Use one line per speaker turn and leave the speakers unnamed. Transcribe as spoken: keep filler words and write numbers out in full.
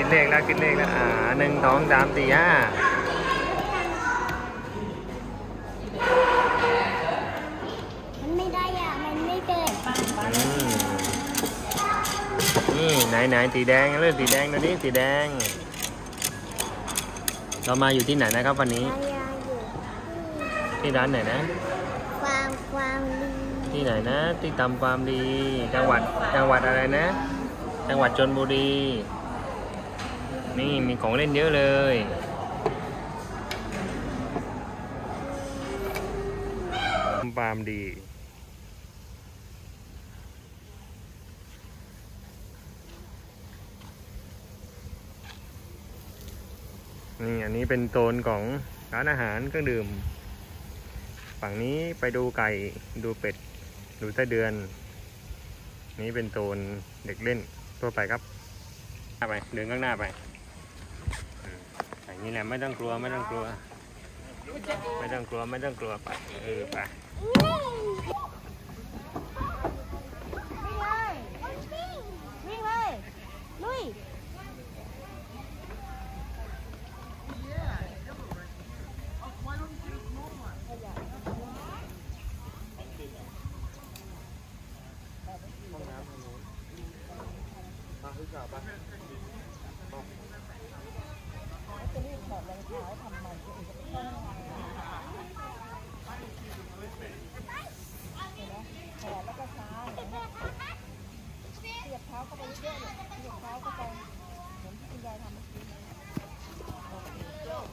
ดเลขแล้วคิดเลขแล้วอ่าหนึ่งสองสามสี่ห้า
มันไม่ได้อ่ะมันไม่เกิด
นี่ไหนไหนสีแดงเลือกสีแดงดูดิสีแดงเรามาอยู่ที่ไหนนะครับวันนี้ที่ร้านไหนนะ
ฟาร์มฟาร์มดี
ที่ไหนนะที่ตำฟาร์มดีจังหวัดจังหวัดอะไรนะจังหวัดชลบุรีนี่มีของเล่นเยอะเลยฟาร์มดีนี่อันนี้เป็นโซนของร้านอาหารเครื่องดื่มฝั่งนี้ไปดูไก่ดูเป็ดดูไส้เดือนนี้เป็นโซนเด็กเล่นทั่วไปครับไปเดินข้างหน้าไปอย่างนี้แหละไม่ต้องกลัวไม่ต้องกลัวไม่ต้องกลัวไม่ต้องกลัวไปเออไป
วิ่งเลยลุย
ห้องน้ำทางโน้นมาขึ้นข่าวไป